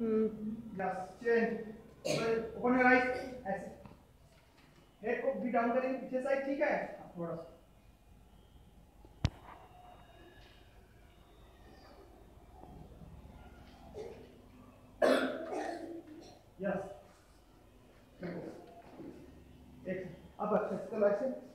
yes change open your eyes ऐसे head को भी डाउन करेंगे पीछे साइड ठीक है थोड़ा सा यस एक अब अच्छे से